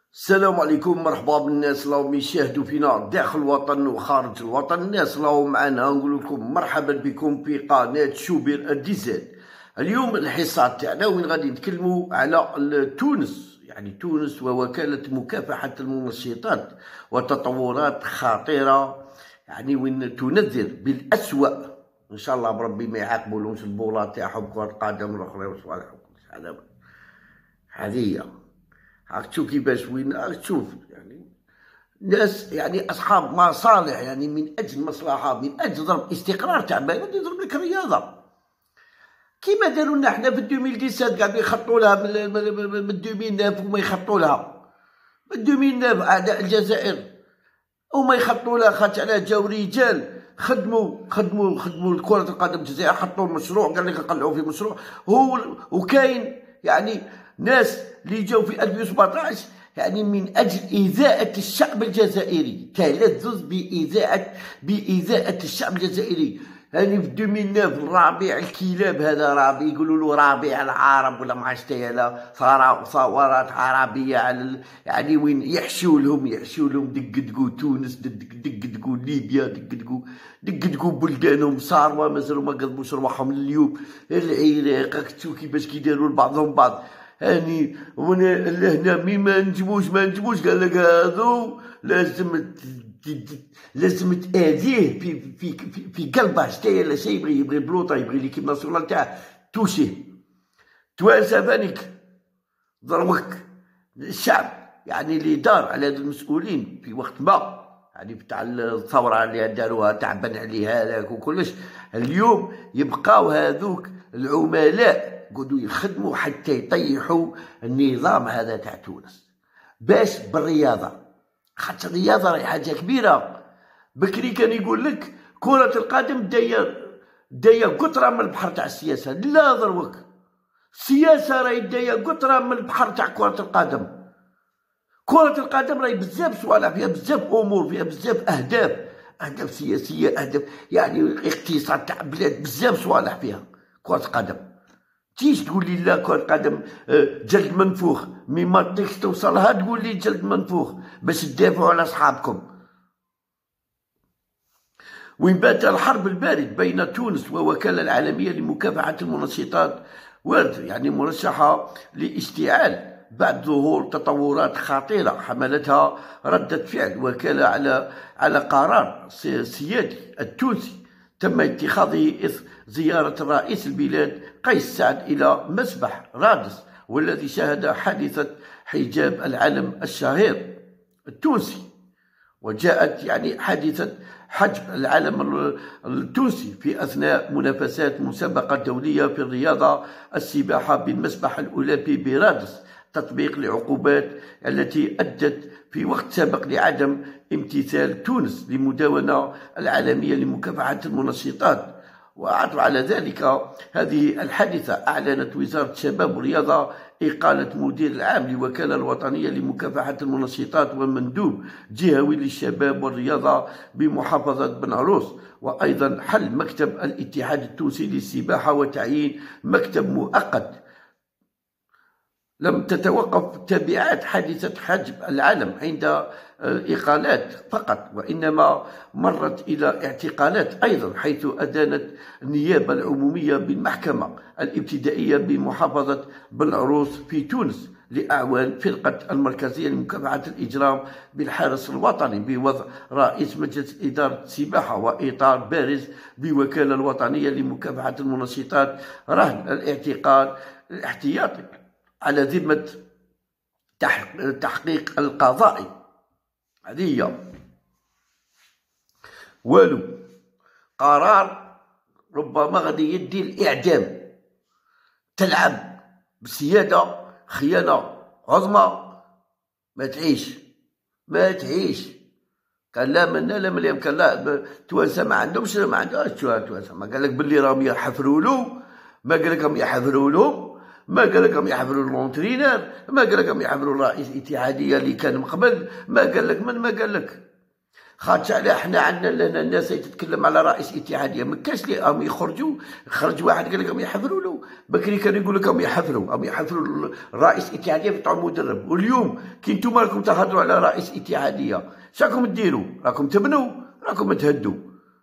السلام عليكم، مرحبا بالناس راهم يشاهدوا فينا داخل الوطن وخارج الوطن. الناس راهم معنا، نقول لكم مرحبا بكم في قناه شوبير الديزل. اليوم الحصه تاعنا وين غادي نتكلموا على تونس، يعني تونس ووكاله مكافحه المنشطات وتطورات خطيره، يعني وين تنذر بالأسوأ. ان شاء الله بربي ما يعاقبولهمش البولات تاعهم كره القدم الاخرى وصوالح هذه هي. راك تشوف كيفاش وين راك تشوف، يعني ناس يعني اصحاب مصالح، يعني من اجل مصلحه، من اجل ضرب استقرار تاع بلد يضرب لك الرياضه. كيما داروا لنا حنا في 2017 قاعدين يخطوا لها من 2009 وما يخطوا لها من 2009 اعداء الجزائر وما يخطوا لها، خاطر على جاو رجال خدموا كرة القدم الجزائر، حطوا مشروع قال لك نقلعوا في مشروع هو. وكاين يعني ناس اللي جاو في 2017 يعني من اجل ايذاءة الشعب الجزائري، تلذذ بإيذاءة الشعب الجزائري. يعني في 2009 الربيع الكلاب هذا رابع، يقولوا له ربيع العرب ولا ما عرفتش لا، ثورات عربيه على يعني وين يحشوا لهم دقدقوا تونس، دقدقوا ليبيا، دقدقوا بلدانهم صاروا مازالوا ما قضبوش رواحهم اليوم. العراق تشوف كيفاش كيداروا لبعضهم بعض. يعني لهنا مين ما نجموش قال لك هذو لازم تأذيه في قلبه. شتايا لا شيء يبغي بلوطه، يبغي ليكيب ناسيونال تاعه توشيه توانسه فانيك ضربك الشعب. يعني اللي دار على هاد المسؤولين في وقت ما، يعني بتاع الثوره اللي داروها تاع بن علي هذاك وكلش، اليوم يبقاو هذوك العملاء يقعدوا يخدموا حتى يطيحوا النظام هذا تاع تونس باش بالرياضه. خاطر الرياضه راهي حاجه كبيره. بكري كان يقول لك كرة القدم دايه قطره من البحر تاع السياسه، لا ضروك السياسه راهي دايه قطره من البحر تاع كرة القدم. كرة القدم راهي بزاف صوالح فيها، بزاف امور فيها، بزاف اهداف سياسيه، اهداف يعني اقتصاد تاع بلاد، بزاف صوالح فيها كرة القدم. تيش تقول لي لا كرة القدم جلد منفوخ، مي ما تقدرش توصلها تقول لي جلد منفوخ باش تدافعوا على اصحابكم. وين بات الحرب البارد بين تونس ووكالة العالمية لمكافحة المنشطات وارد، يعني مرشحة لاشتعال بعد ظهور تطورات خطيرة حملتها ردة فعل وكالة على قرار سيادي التونسي تم اتخاذه إثر زيارة رئيس البلاد قيس سعد إلى مسبح رادس، والذي شهد حادثة حجاب العلم الشهير التونسي. وجاءت يعني حادثة حجب العلم التونسي في أثناء منافسات مسابقة دولية في الرياضة السباحة بالمسبح الأولمبي برادس، تطبيق العقوبات التي أدت في وقت سابق لعدم امتثال تونس للمدونة العالمية لمكافحة المنشطات. وعطف على ذلك هذه الحادثة أعلنت وزارة الشباب والرياضة إقالة مدير العام للوكالة الوطنية لمكافحة المنشطات ومندوب جهوي للشباب والرياضة بمحافظة بن عروس، وأيضا حل مكتب الاتحاد التونسي للسباحة وتعيين مكتب مؤقت. لم تتوقف تبعات حادثة حجب العلم عند إقالات فقط، وإنما مرت إلى اعتقالات أيضا، حيث أدانت النيابة العمومية بالمحكمة الابتدائية بمحافظة بلعروس في تونس لأعوان فرقة المركزية لمكافحة الإجرام بالحرس الوطني بوضع رئيس مجلس إدارة السباحة وإطار بارز بوكالة الوطنية لمكافحة المنشطات رهن الاعتقال الاحتياطي على ذمة تحقيق القضائي. هذه هي والو قرار ربما غادي يدي الإعدام. تلعب بسيادة، خيانة عظمى، ما تعيش. قال لا منا لا مليم، قال لا توانسه ما عندهمش توانسه، ما قال لك باللي راهم يحفروا له، ما قال لك راهم يحفروا له، ما قال لك راهم يحفروا المونترينر، ما قال لك راهم يحفروا رئيس الاتحاديه اللي كان من قبل، ما قال لك من ما قال لك. خاطش علاه حنا عندنا لنا الناس تتكلم على رئيس اتحاديه، ما كاش اللي راهم يخرجوا. خرج واحد قال لك راهم يحفروا له، بكري كانوا يقول لك راهم يحفروا رئيس اتحاديه بتاع مدرب، واليوم كي نتوما راكم تهضروا على رئيس اتحاديه، شراكم ديروا؟ راكم تبنوا، راكم تهدوا.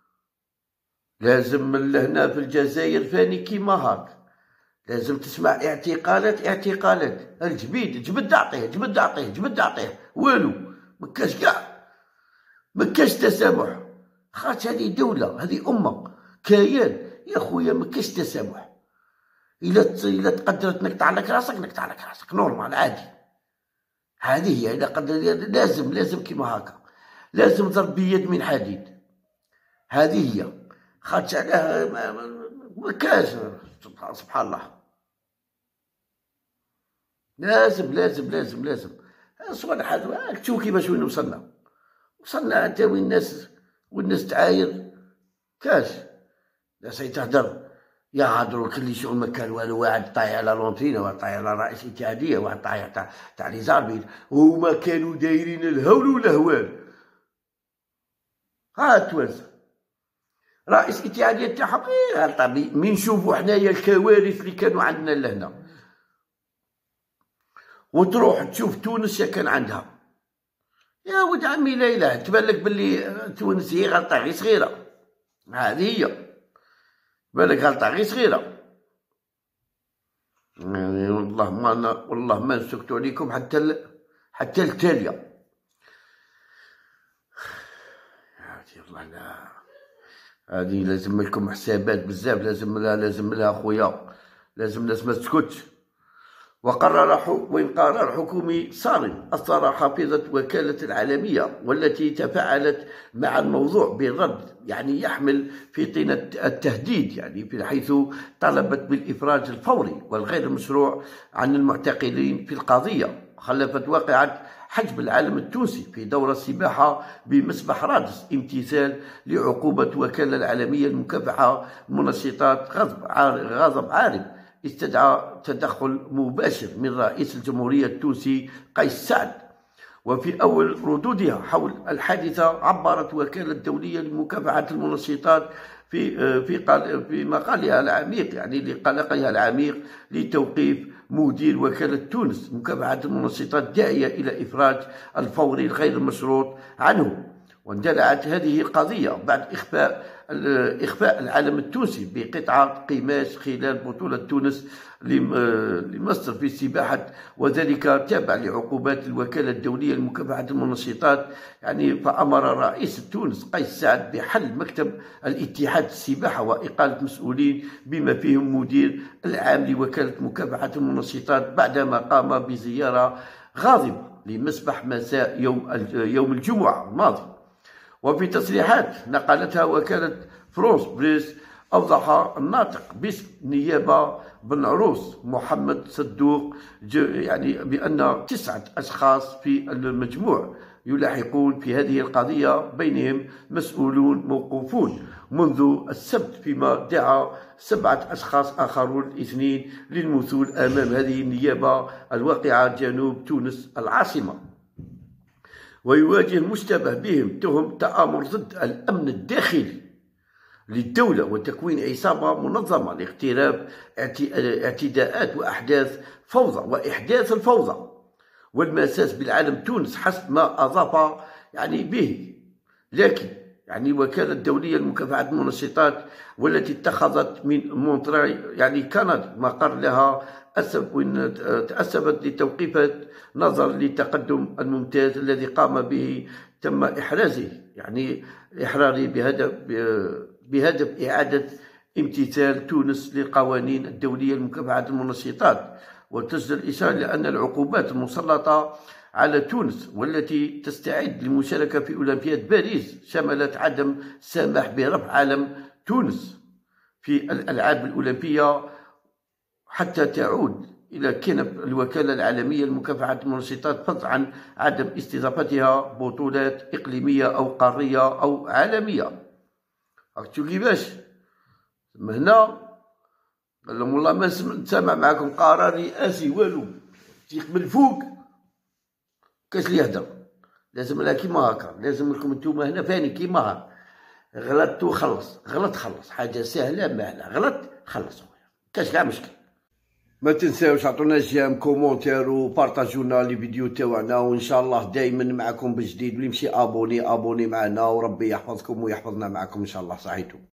لازم من لهنا في الجزائر فاني كيما هاك، لازم تسمع اعتقالات الجبيد، جبد اعطيه والو، مكاش كاع، مكاش تسامح. خاطش هذه دولة، هذه أمة، كيان يا خويا، مكاش تسامح. إلا تقدرت نقطع لك راسك نورمال عادي. هذه هي، إلا قدر لازم كيما هكا، لازم ضرب بيد من حديد. هذه هي، خاطش علاه مكاش. سبحان الله. لازم صوالح هذو. تشوف كيفاش وين وصلنا حتى وين الناس تعاير كاش. ناس تهدر يهضروا كل شغل ما كان والو، واحد طايح على لونتينا، واحد طايح على رئيس الاتحاديه، واحد طايح تاع لي زاربيت، هما كانوا دايرين الهول والهوال. ها التوانسه رئيس الاتحاديه تاعهم غلطه. من نشوفوا حنايا الكوارث اللي كانوا عندنا لهنا، وتروح تشوف تونس كان عندها. يا ولد عمي لا اله، تبان لك باللي تونس هي غلطه غير صغيره. هذه هي، تبان لك غلطه غير صغيره. يعني والله ما نسكتوا عليكم حتى التاليه. والله لا، هذه لازم لكم حسابات بزاف، لازم لها خويا، لازم الناس ما تسكتش. وإن قرار حكومي صارم أثر حافظة وكالة العالمية، والتي تفاعلت مع الموضوع بالرد يعني يحمل في طينة التهديد، يعني حيث طلبت بالإفراج الفوري والغير المشروع عن المعتقلين في القضية. خلفت واقعة حجب العالم التونسي في دورة السباحة بمسبح رادس امتثال لعقوبة وكالة العالمية لمكافحة المنشطات غضب عارم استدعى تدخل مباشر من رئيس الجمهورية التونسي قيس سعد. وفي أول ردودها حول الحادثة عبرت وكالة دولية لمكافحة المنشطات في مقالها العميق، يعني لقلقها العميق لتوقيف مدير وكالة تونس مكافحة المنشطات، داعية إلى إفراج الفوري الغير المشروط عنه. واندلعت هذه القضية بعد إخفاء العلم التونسي بقطعة قماش خلال بطولة تونس لمصر في السباحة، وذلك تابع لعقوبات الوكالة الدولية لمكافحة المنشطات. يعني فأمر رئيس تونس قيس سعد بحل مكتب الاتحاد السباحة وإقالة مسؤولين بما فيهم مدير العام لوكالة مكافحة المنشطات، بعدما قام بزيارة غاضبة لمسبح مساء يوم الجمعة الماضي. وفي تصريحات نقلتها وكالة فرانس بريس، أوضح الناطق باسم نيابة بن عروس محمد صدوق يعني بأن 9 أشخاص في المجموع يلاحقون في هذه القضية، بينهم مسؤولون موقوفون منذ السبت، فيما دعا 7 أشخاص آخرون 2 للمثول أمام هذه النيابة الواقعة جنوب تونس العاصمة. ويواجه المشتبه بهم تهم تآمر ضد الأمن الداخلي للدولة وتكوين عصابة منظمة لاقتراب اعتداءات وأحداث الفوضى والمساس بالعالم تونس، حسب ما أضاف يعني به. لكن يعني الوكالة الدولية لمكافحة المنشطات والتي اتخذت من مونتري يعني كندا مقر لها تأسفت لتوقيف نظرا للتقدم الممتاز الذي قام به، تم إحرازه يعني إحراره بهدف إعادة امتثال تونس للقوانين الدولية لمكافحة المنشطات. وتسجل الإشارة لأن العقوبات المسلطة على تونس والتي تستعد للمشاركة في أولمبياد باريس شملت عدم السماح برفع علم تونس في الألعاب الأولمبية حتى تعود إلى كنف الوكالة العالمية لمكافحة المنشطات، فضلا عن عدم استضافتها بطولات إقليمية أو قارية أو عالمية. راكتو كيفاش هنا قال لهم والله ما نسمع معكم قرار رئاسي والو، تيق من الفوق كاش اللي يهدر. لازم لها كيما هكا، لازم لكم نتوما هنا فاني كيما هكا. غلطت وخلص، غلط خلص، حاجة سهلة ماهلة، غلط خلص خويا، كاش كاع مشكل. ما تنساوش عطونا جيم كومونتير وبارطاجونا لي فيديو تاوعنا، وان شاء الله دائما معكم بجديد. واللي يمشي ابوني معنا، وربي يحفظكم ويحفظنا معكم ان شاء الله. صحيتو.